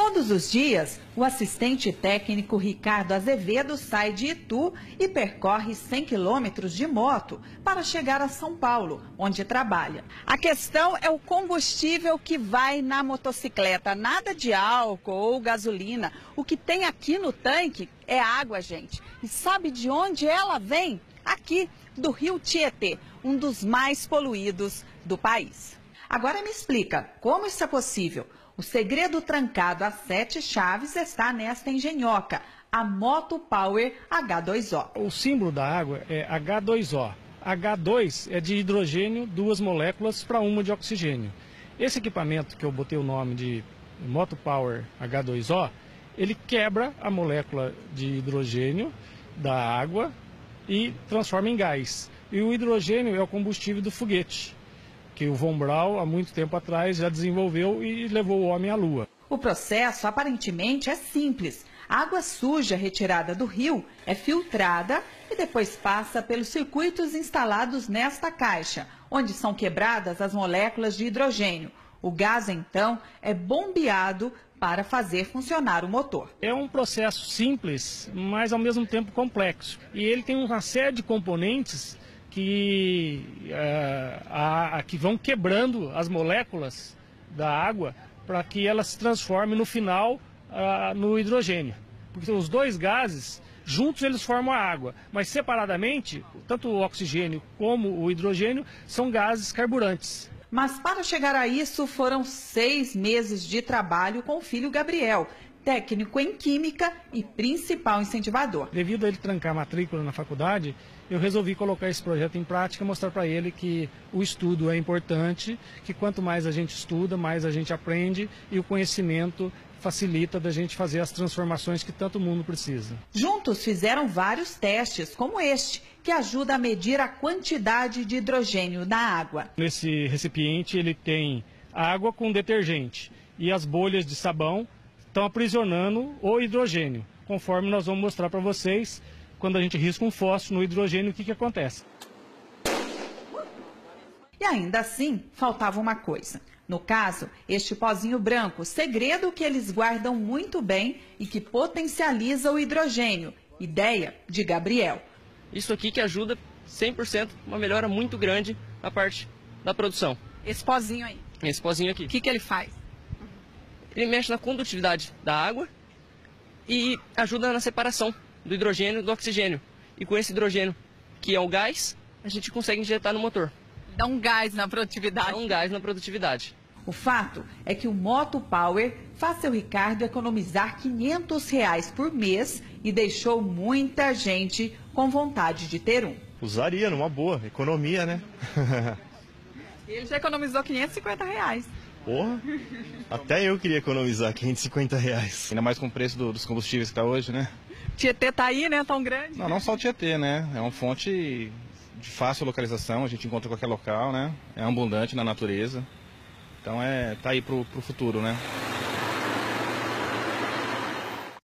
Todos os dias, o assistente técnico Ricardo Azevedo sai de Itu e percorre 100 quilômetros de moto para chegar a São Paulo, onde trabalha. A questão é o combustível que vai na motocicleta, nada de álcool ou gasolina. O que tem aqui no tanque é água, gente. E sabe de onde ela vem? Aqui, do rio Tietê, um dos mais poluídos do país. Agora me explica, como isso é possível? O segredo trancado a 7 chaves está nesta engenhoca, a Moto Power H2O. O símbolo da água é H2O. H2 é de hidrogênio, 2 moléculas para uma de oxigênio. Esse equipamento que eu botei o nome de Moto Power H2O, ele quebra a molécula de hidrogênio da água e transforma em gás. E o hidrogênio é o combustível do foguete, que o Von Braun, há muito tempo atrás, já desenvolveu e levou o homem à Lua. O processo aparentemente é simples. A água suja retirada do rio é filtrada e depois passa pelos circuitos instalados nesta caixa, onde são quebradas as moléculas de hidrogênio. O gás, então, é bombeado para fazer funcionar o motor. É um processo simples, mas ao mesmo tempo complexo. E ele tem uma série de componentes que vão quebrando as moléculas da água para que elas se transformem no final no hidrogênio. Porque os dois gases, juntos eles formam a água, mas separadamente, tanto o oxigênio como o hidrogênio são gases carburantes. Mas para chegar a isso foram 6 meses de trabalho com o filho Gabriel, técnico em química e principal incentivador. Devido a ele trancar a matrícula na faculdade, eu resolvi colocar esse projeto em prática, mostrar para ele que o estudo é importante, que quanto mais a gente estuda, mais a gente aprende e o conhecimento facilita da gente fazer as transformações que tanto mundo precisa. Juntos fizeram vários testes, como este, que ajuda a medir a quantidade de hidrogênio na água. Nesse recipiente ele tem água com detergente e as bolhas de sabão estão aprisionando o hidrogênio. Conforme nós vamos mostrar para vocês, quando a gente risca um fósforo no hidrogênio, o que acontece? E ainda assim, faltava uma coisa. No caso, este pozinho branco, segredo que eles guardam muito bem e que potencializa o hidrogênio. Ideia de Gabriel. Isso aqui que ajuda 100%, uma melhora muito grande na parte da produção. Esse pozinho aí. Esse pozinho aqui. O que ele faz? Ele mexe na condutividade da água e ajuda na separação do hidrogênio do oxigênio. E com esse hidrogênio, que é o gás, a gente consegue injetar no motor. Dá um gás na produtividade. Dá um gás na produtividade. O fato é que o Moto Power faz seu Ricardo economizar R$500 por mês e deixou muita gente com vontade de ter um. Usaria numa boa, economia, né? Ele já economizou R$550. Porra, até eu queria economizar R$550. Ainda mais com o preço dos combustíveis que está hoje, né? Tietê tá aí, né? Tão grande. Não só o Tietê, né? É uma fonte de fácil localização, a gente encontra em qualquer local, né? É abundante na natureza. Então tá aí pro futuro, né?